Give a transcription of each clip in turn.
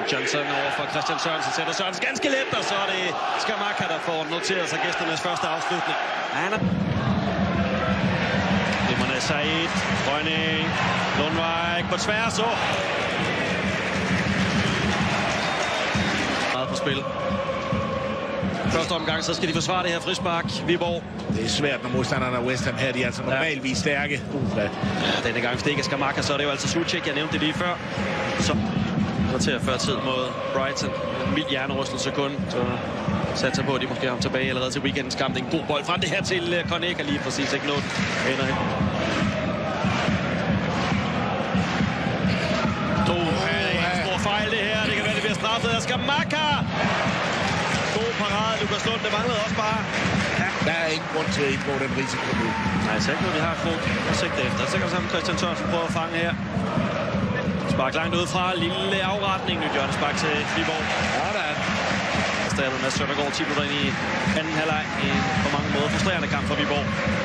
Johnson over for Christian Sørensen. Sætter Sørensen ganske let, og så er det Scamacca, der får noteret sig gæsternes første afslutning. Limerne Said, Rønning, Lundvik på tværs. Meget på spil. Første omgang, så skal de forsvare det her frispark. Viborg. Det er svært, når modstanderne af West Ham her, de er altså normalvis stærke. Ja, denne gang, hvis det ikke er Scamacca, så er det jo altså Souček, jeg nævnte det lige før. Så til før tid mod Brighton. En mild hjernerystelse kun. Så satser på, at de måske har ham tilbage allerede til weekendens kamp. Det er en god bold frem det her til Cornega lige præcis. Ikke noget. En stor fejl det her. Det kan være, det bliver straffet af Scamacca. God parade, Lukas Lund. Det manglede også bare. Ja. Der er ingen grund til at indgå den risiko nu. Nej, så ikke noget, vi har fået sigte efter. Så kan sammen Christian Sørensen prøve at fange her. Spark langt ud fra. Lille afretning. Nyt hjørnespark til Viborg. Sådan. Stadig Mads Søndergaard 10 minutter ind i anden halvleg. En på mange måder frustrerende kamp for Viborg.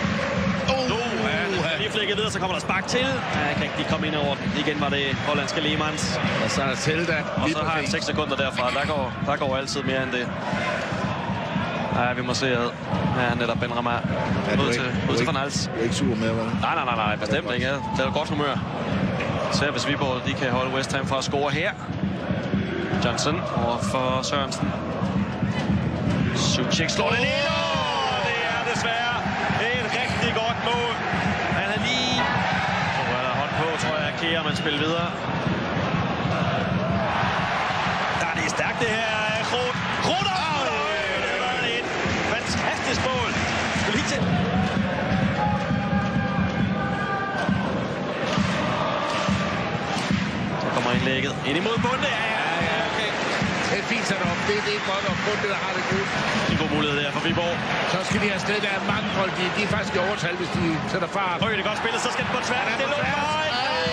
Lige flækket videre, så kommer der spark til. Jeg kan ikke komme ind over den. Igen var det hollandske Lemans. Og så er der Telda. Og så har han 6 sekunder derfra. Der går altid mere end det. Nej, vi må se ad. Ja, netop Ben Rama. Ud til Van Hals. Du er ikke sur med, vel? Nej, bestemt ikke. Det er godt humør. Så hvis Viborg de kan holde West Ham for at score her. Johnson over for Sørensen. Souček slår den ind. Det er desværre et rigtig godt mål. Han er lige... Så er der hånd på, tror jeg, Kjær, man spiller videre. Der er det stærkt, det her. Kroner! Det var et fantastisk mål. Skal lige til. Så kommer indlægget ind imod bunden. Ja, okay. Det er fint sat op. Det er godt op. Bunden, der har det godt. En god mulighed der for Viborg. Så skal de afsted. Der er mange folk. De er faktisk i overtal, hvis de sætter fart. Det er godt spillet. Så skal den på tværs. Det er Lundvik.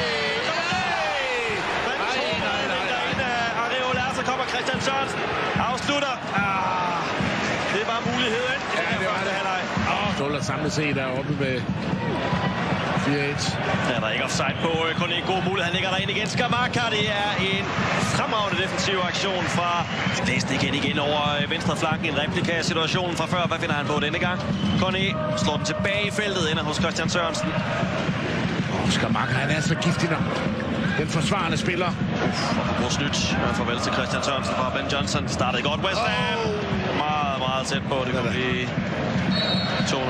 Så kommer Christian Sørensen. Afslutter. Det var muligheden. Ja, det var det. Ståler samlet set deroppe med 4-1. Ja, der er ikke offside på. Kun en god mulighed. Han ligger derinde igen. Scamacca. Det er en fremragende defensiv aktion fra Blæsten igen over venstre flanken. En replika af situationen fra før. Hvad finder han på denne gang? Corné slår den tilbage i feltet. Ender hos Christian Sørensen. Scamacca, han er så giftig nok. Den forsvarende spiller. God snydt. Farvel til Christian Sørensen fra Ben Johnson. Startede godt West Ham. Meget tæt på. Det kunne blive 2-0.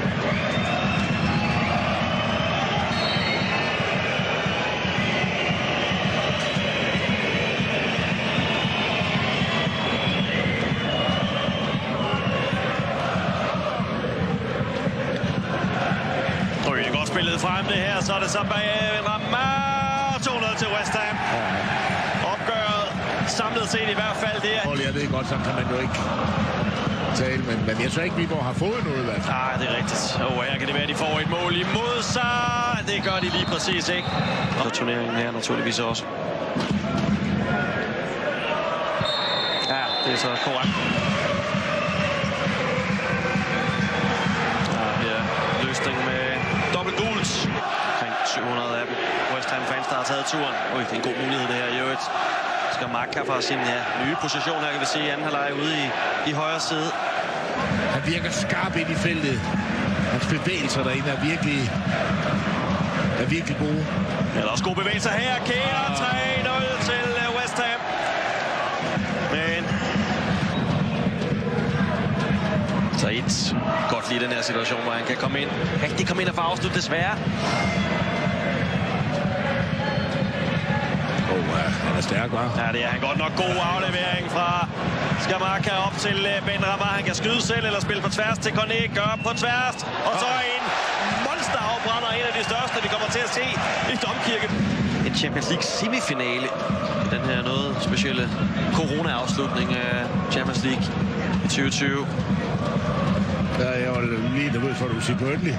Det er godt spillet frem det her. Så er det så bag Ramar. 2-0 til West Ham. Opgøret samlet set i hvert fald det. Jeg ved godt, så kan man jo ikke tale, men jeg tror ikke, Viborg har fået noget i hvert fald. Nej, det er rigtigt. Her kan det være, at de får et mål imod sig. Det gør de lige præcis, ikke? Og turneringen her naturligvis også. Ja, det er så korrekt. Ja, løsning med dobbelt gult. Omkring 700 af dem. West Ham fans, der har taget turen. Det er en god mulighed det her i øvrigt. Scamacca fra sin nye position her, kan vi se i anden halvleg ude i højre side. Han virker skarp ind i feltet. Hans bevægelser derinde er virkelig gode. Ja, der er også gode bevægelser her. Kjær 3-0 til West Ham. Men Said godt lide den her situation, hvor han kan komme ind. Rigtig komme ind og få afslut, desværre. Han er stærk, hva'? Ja, det er han godt nok. God aflevering fra Scamacca op til Ben Rama. Han kan skyde selv eller spille på tværs til Corné. Gør på tværs. Og så en monsterafbrænder. En af de største, vi kommer til at se i Domkirke. En Champions League semifinale. Den her noget specielle corona-afslutning af Champions League i 2020. Ja, jeg var lige nervøs for, at du siger Burnley.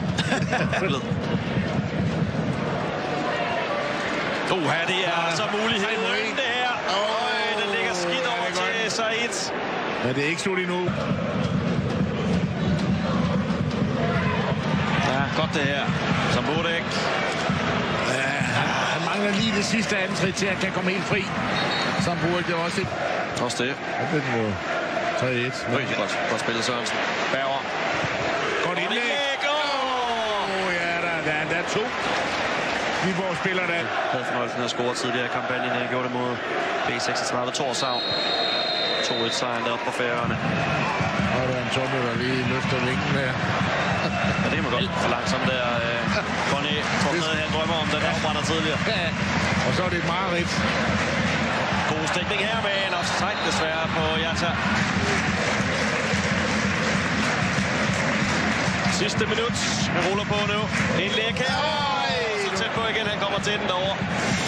Her det er så muligheden det her. Den ligger skidt over til Said. Ja, det er ikke slut endnu. Ja, godt det her. Som burde ikke. Ja, han mangler lige det sidste antrit til, at han kan komme helt fri. Så burde det også. Også det. Og det er jo 3-1. Godt spillet, Sørensen. Bauer. Godt indlæg. Ja, der er 2. Viborg spiller der. Havde fornøjelsen af at score tidligere i kampagnen. Jeg gjorde det mod B36 Torshavn. 2-1 sejren deroppe på Færøerne. Og der er en Tommy, der lige løfter vingen der. Ja, det kan man godt for langsomt der. Conny, tror jeg, han drømmer om, den afbrænder tidligere. Ja, og så er det et mareridt. God stikning her med en offside desværre på Jata. Sidste minut. Han ruller på nu. En læk her. Så tæt på igen. Han kommer til den derovre.